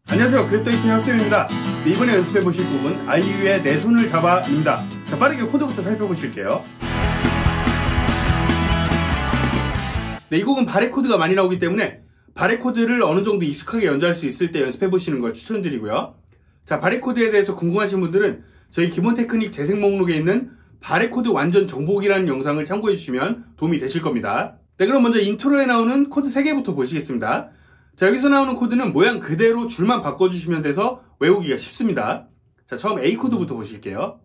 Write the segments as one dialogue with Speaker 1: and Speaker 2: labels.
Speaker 1: 안녕하세요, 그랩더이트의 학생입니다. 네, 이번에 연습해 보실 곡은 아이유의 내 손을 잡아입니다. 자, 빠르게 코드부터 살펴보실게요. 네, 이 곡은 바레 코드가 많이 나오기 때문에 바레 코드를 어느 정도 익숙하게 연주할 수 있을 때 연습해 보시는 걸 추천드리고요. 자, 바레 코드에 대해서 궁금하신 분들은 저희 기본 테크닉 재생 목록에 있는 바레 코드 완전 정복이라는 영상을 참고해 주시면 도움이 되실 겁니다. 네, 그럼 먼저 인트로에 나오는 코드 3개부터 보시겠습니다. 자, 여기서 나오는 코드는 모양 그대로 줄만 바꿔주시면 돼서 외우기가 쉽습니다. 자, 처음 A 코드부터 보실게요.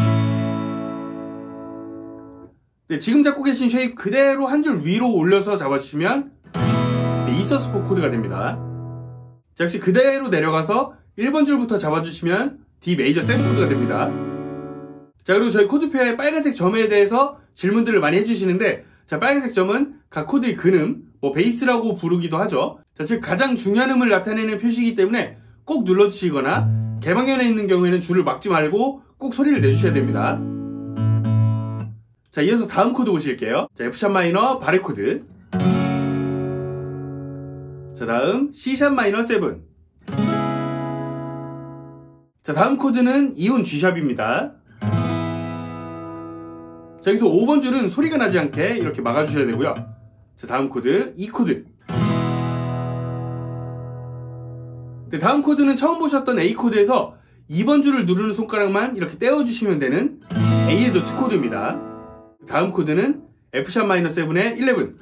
Speaker 1: 네, 지금 잡고 계신 쉐입 그대로 한 줄 위로 올려서 잡아주시면 네, E_4 코드가 됩니다. 자, 역시 그대로 내려가서 1번 줄부터 잡아주시면 D 메이저 7 코드가 됩니다. 자, 그리고 저희 코드표에 빨간색 점에 대해서 질문들을 많이 해주시는데, 자, 빨간색 점은 각 코드의 근음, 베이스라고 부르기도 하죠. 자, 즉 가장 중요한 음을 나타내는 표시이기 때문에 꼭 눌러주시거나 개방현에 있는 경우에는 줄을 막지 말고 꼭 소리를 내주셔야 됩니다. 자, 이어서 다음 코드 보실게요. 자, F샵 마이너 바레 코드. 자, 다음 C샵 마이너 7. 자, 다음 코드는 이온 G샵입니다. 자, 여기서 5번 줄은 소리가 나지 않게 이렇게 막아주셔야 되고요. 자, 다음 코드 E 코드. 네, 다음 코드는 처음 보셨던 A 코드에서 2번 줄을 누르는 손가락만 이렇게 떼어주시면 되는 A의 노트 코드입니다. 다음 코드는 F샵 마이너 7의 11.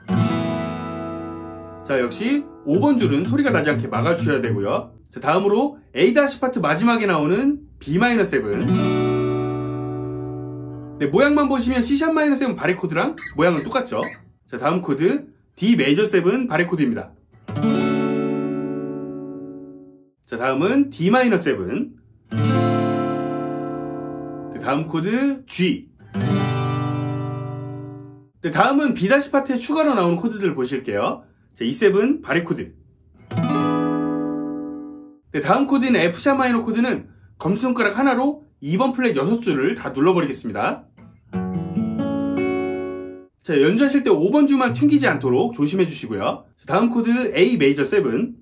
Speaker 1: 자, 역시 5번 줄은 소리가 나지 않게 막아주셔야 되고요. 자, 다음으로 A 다시 파트 마지막에 나오는 B 마이너 7. 네, 모양만 보시면 C샵 마이너 7 바레 코드랑 모양은 똑같죠. 자, 다음 코드 D 메이저 7 바레 코드입니다. 자, 다음은 D 마이너 7. 네, 다음 코드 G. 네, 다음은 B 다시 파트에 추가로 나오는 코드들 보실게요. 자, E7 바레 코드. 네, 다음 코드인 F샵 마이너 코드는 검지손가락 하나로 2번 플랫 6줄을 다 눌러버리겠습니다. 자, 연주하실 때 5번 줄만 튕기지 않도록 조심해 주시고요. 자, 다음 코드 A 메이저 7.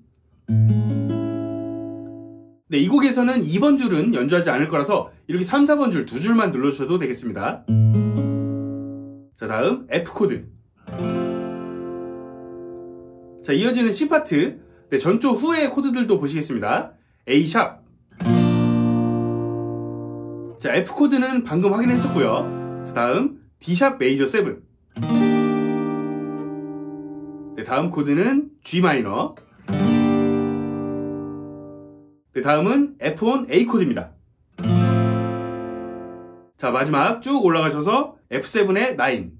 Speaker 1: 네, 이 곡에서는 2번 줄은 연주하지 않을 거라서 이렇게 3, 4번 줄 2줄만 눌러주셔도 되겠습니다. 자, 다음 F 코드. 자, 이어지는 C 파트. 네, 전조 후의 코드들도 보시겠습니다. A 샵. 자, F 코드는 방금 확인했었고요. 자, 다음 D 샵 메이저 7. 네, 다음 코드는 G 마이너. 네, 다음은 F1 A 코드입니다. 자, 마지막 쭉 올라가셔서 F7의 9.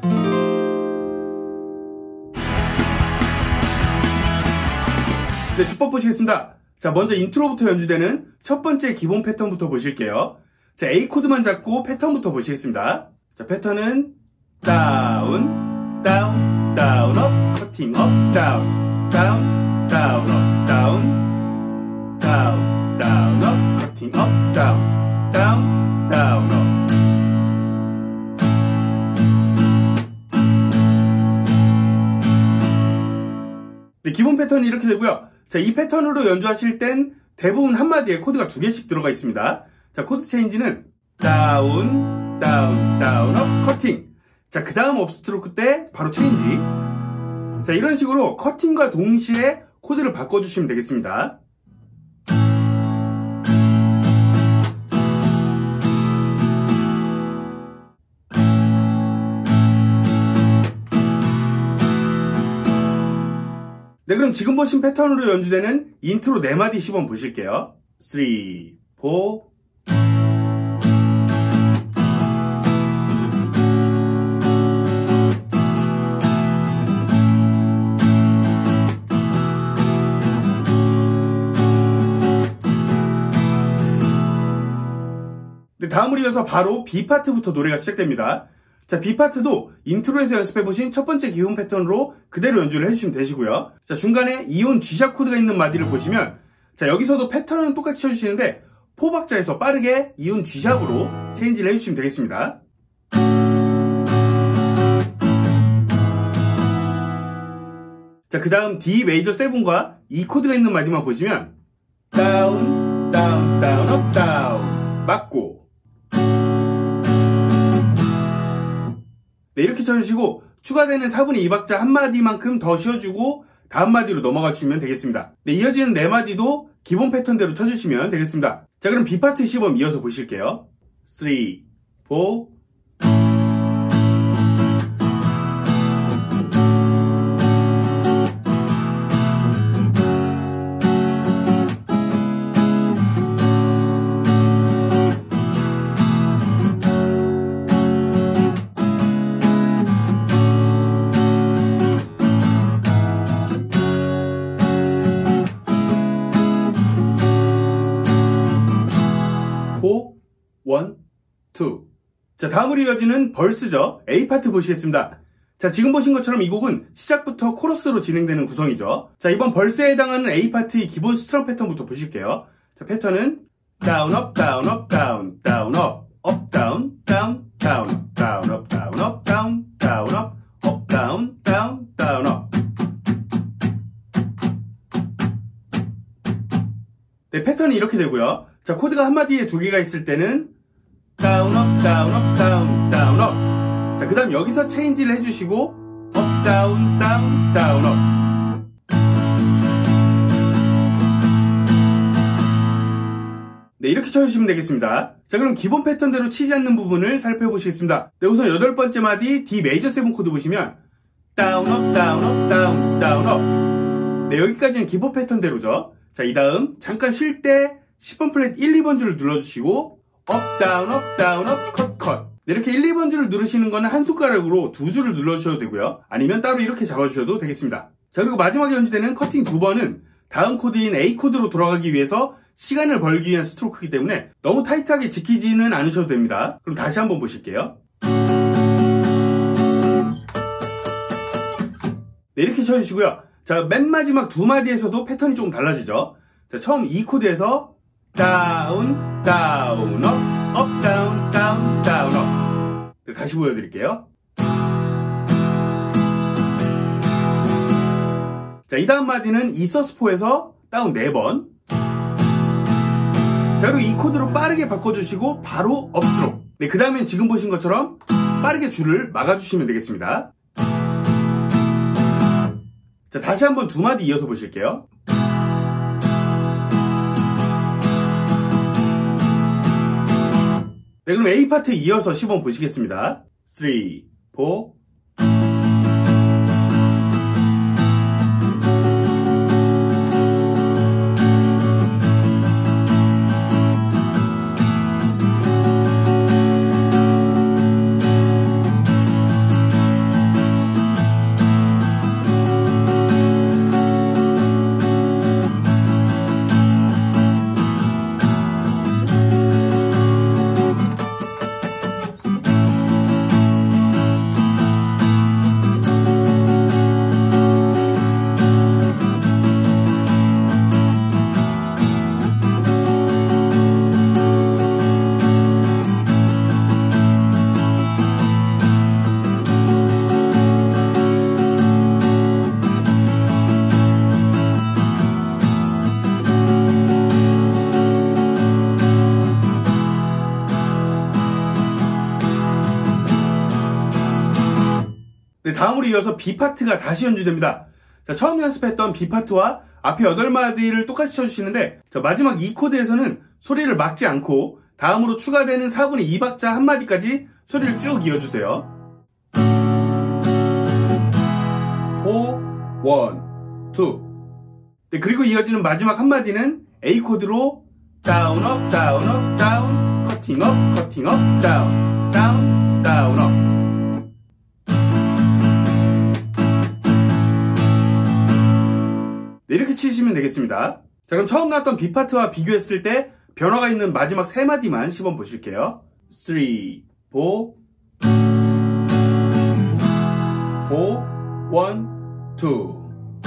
Speaker 1: 네, 주법 보시겠습니다. 자, 먼저 인트로부터 연주되는 첫 번째 기본 패턴부터 보실게요. 자, A 코드만 잡고 패턴부터 보시겠습니다. 자, 패턴은 다운, 다운, 다운, 업, 커팅, 업, 다운, 다운, 다운, 업, 다운, 다운, 다운, 업, 커팅, 업, 다운, 다운, 다운, 업. 네, 기본 패턴이 이렇게 되고요. 자, 이 패턴으로 연주하실 땐 대부분 한마디에 코드가 2개씩 들어가 있습니다. 자, 코드 체인지는 다운, 다운, 다운, 업, 커팅. 자, 그 다음 업스트로크 때 바로 체인지. 자, 이런 식으로 커팅과 동시에 코드를 바꿔주시면 되겠습니다. 네, 그럼 지금 보신 패턴으로 연주되는 인트로 4마디 시범 보실게요. 3, 4. 네, 다음으로 이어서 바로 B 파트부터 노래가 시작됩니다. 자, B 파트도 인트로에서 연습해보신 첫 번째 기본 패턴으로 그대로 연주를 해주시면 되시고요. 자, 중간에 이온 G샵 코드가 있는 마디를 보시면, 자, 여기서도 패턴은 똑같이 쳐주시는데 4박자에서 빠르게 이온 G샵으로 체인지를 해주시면 되겠습니다. 자, 그 다음 D 메이저 7과 E 코드가 있는 마디만 보시면 다운, 다운, 다운, 업, 다운. 맞고. 네, 이렇게 쳐주시고 추가되는 4분의 2박자 한 마디만큼 더 쉬어주고 다음 마디로 넘어가 주시면 되겠습니다. 네, 이어지는 네 마디도 기본 패턴대로 쳐주시면 되겠습니다. 자, 그럼 B파트 시범 이어서 보실게요. 3, 4. 원, 투. 자, 다음으로 이어지는 벌스죠. A파트 보시겠습니다. 자, 지금 보신 것처럼 이 곡은 시작부터 코러스로 진행되는 구성이죠. 자, 이번 벌스에 해당하는 A파트의 기본 스트럼 패턴부터 보실게요. 자, 패턴은 다운, 업, 다운, 업, 다운, 다운, 업, 업, 다운, 다운, 다운, 업, 다운, 업, 다운, 업, 다운, 다운, 업, 업, 다운, 다운, 다운, 업. 네, 패턴이 이렇게 되고요. 자, 코드가 한마디에 두 개가 있을 때는 다운, 업, 다운, 업, 다운, 다운, 업. 자, 그 다음 여기서 체인지를 해주시고 업, 다운, 다운, 다운, 업. 네, 이렇게 쳐주시면 되겠습니다. 자, 그럼 기본 패턴대로 치지 않는 부분을 살펴보시겠습니다. 네, 우선 8번째 마디 D 메이저 7 코드 보시면 다운, 업, 다운, 업, 다운, 다운, 업. 네, 여기까지는 기본 패턴대로죠. 자, 이 다음 잠깐 쉴 때 10번 플랫 1, 2번 줄을 눌러주시고 업, 다운, 업, 다운, 업, 컷, 컷. 네, 이렇게 1, 2번 줄을 누르시는 거는 한 손가락으로 두 줄을 눌러주셔도 되고요. 아니면 따로 이렇게 잡아주셔도 되겠습니다. 자, 그리고 마지막에 연주되는 커팅 2번은 다음 코드인 A 코드로 돌아가기 위해서 시간을 벌기 위한 스트로크이기 때문에 너무 타이트하게 지키지는 않으셔도 됩니다. 그럼 다시 한번 보실게요. 네, 이렇게 쳐주시고요. 자, 맨 마지막 두 마디에서도 패턴이 조금 달라지죠. 자, 처음 E 코드에서 다운, 다운, 업, 업, 다운, 다운, 다운, 업. 네, 다시 보여드릴게요. 자, 이 다음 마디는 E sus4에서 다운 4번. 자, 그리고 이 코드로 빠르게 바꿔주시고 바로 업스로. 네, 그 다음엔 지금 보신 것처럼 빠르게 줄을 막아주시면 되겠습니다. 자, 다시 한번 두 마디 이어서 보실게요. 네, 그럼 A 파트 이어서 시범 보시겠습니다. 3, 4. 네, 다음으로 이어서 B파트가 다시 연주됩니다. 자, 처음 연습했던 B파트와 앞에 8마디를 똑같이 쳐주시는데, 자, 마지막 E 코드에서는 소리를 막지 않고 다음으로 추가되는 4분의 2박자 한 마디까지 소리를 쭉 이어주세요. 4, 1, 2. 네, 그리고 이어지는 마지막 한 마디는 A 코드로 다운, 업, 다운, 업, 다운, 커팅, 업, 커팅, 업, 다운, 다운, 다운, 업. 네, 이렇게 치시면 되겠습니다. 자, 그럼 처음 나왔던 B파트와 비교했을 때 변화가 있는 마지막 세 마디만 시범 보실게요. 3, 4, 4, 1, 2.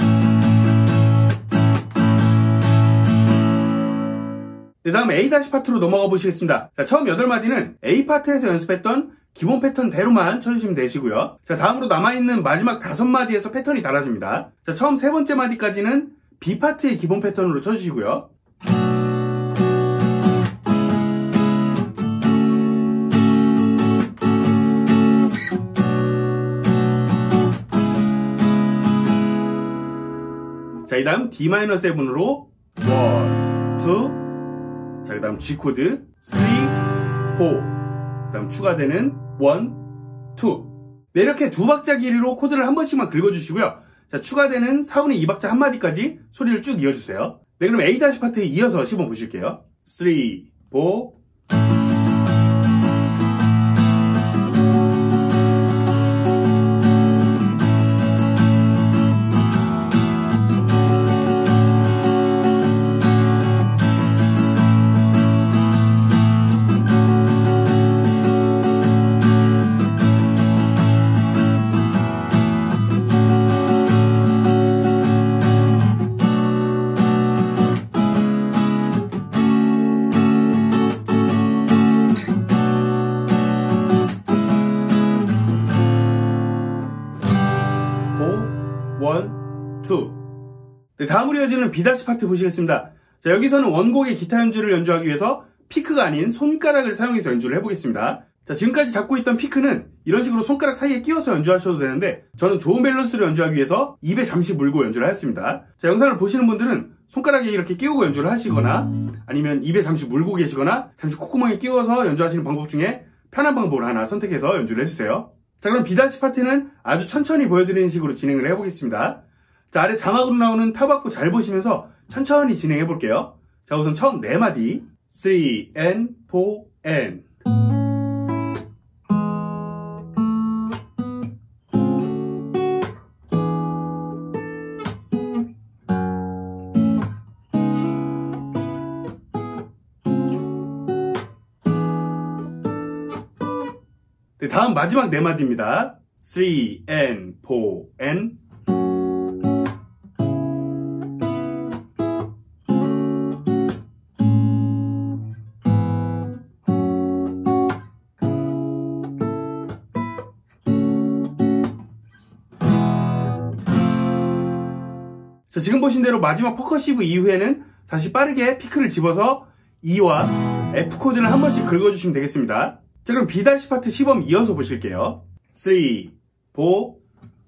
Speaker 1: 네, 다음 A 파트로 넘어가 보시겠습니다. 자, 처음 8마디는 A 파트에서 연습했던 기본 패턴대로만 쳐주시면 되시고요. 자, 다음으로 남아있는 마지막 5마디에서 패턴이 달라집니다. 자, 처음 3번째 마디까지는 B 파트의 기본 패턴으로 쳐주시고요. 자, 이 다음 D-7으로 1, 2. 자, 그 다음 G코드 3, 4. 그 다음 추가되는 1, 2. 네, 이렇게 두 박자 길이로 코드를 한 번씩만 긁어주시고요. 자, 추가되는 4분의 2박자 한마디까지 소리를 쭉 이어주세요. 네, 그럼 A 다시 파트에 이어서 시범 보실게요. 3, 4. 네, 다음으로 이어지는 B 다시 파트 보시겠습니다. 자, 여기서는 원곡의 기타 연주를 연주하기 위해서 피크가 아닌 손가락을 사용해서 연주를 해보겠습니다. 자, 지금까지 잡고 있던 피크는 이런 식으로 손가락 사이에 끼워서 연주하셔도 되는데 저는 좋은 밸런스로 연주하기 위해서 입에 잠시 물고 연주를 하였습니다. 자, 영상을 보시는 분들은 손가락에 이렇게 끼우고 연주를 하시거나 아니면 입에 잠시 물고 계시거나 잠시 콧구멍에 끼워서 연주하시는 방법 중에 편한 방법을 하나 선택해서 연주를 해주세요. 자, 그럼 B 다시 파트는 아주 천천히 보여드리는 식으로 진행을 해보겠습니다. 자, 아래 자막으로 나오는 타박부 잘 보시면서 천천히 진행해 볼게요. 자, 우선 처음 4마디 3 and 4 and. 네, 다음 마지막 4마디입니다. 3 and 4 and. 자, 지금 보신 대로 마지막 퍼커시브 이후에는 다시 빠르게 피크를 집어서 E와 F 코드를 한 번씩 긁어주시면 되겠습니다. 자, 그럼 B 다시 파트 시범 이어서 보실게요. 3, 4.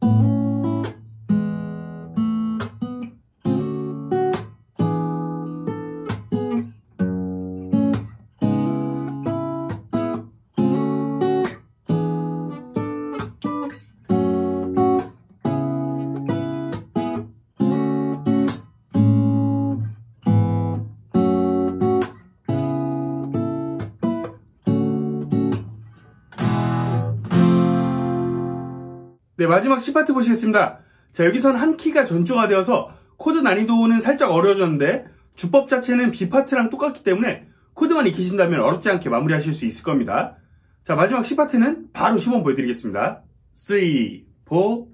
Speaker 1: 네, 마지막 C 파트 보시겠습니다. 자, 여기선 한 키가 전조가 되어서 코드 난이도는 살짝 어려워졌는데 주법 자체는 B 파트랑 똑같기 때문에 코드만 익히신다면 어렵지 않게 마무리하실 수 있을 겁니다. 자, 마지막 C 파트는 바로 시범 보여드리겠습니다. 3, 4.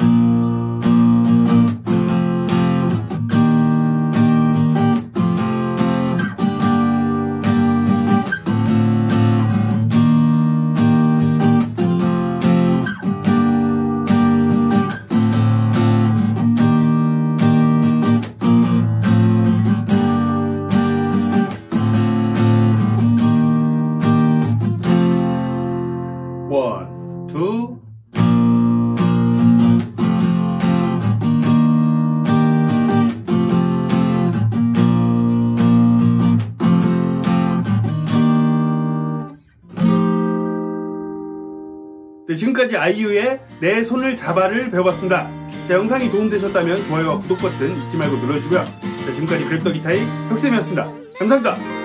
Speaker 1: 원, 투. 네, 지금까지 아이유의 내 손을 잡아를 배워봤습니다. 자, 영상이 도움되셨다면 좋아요와 구독 버튼 잊지 말고 눌러주시고요. 자, 지금까지 그랩더 기타의 혁쌤이었습니다. 감사합니다.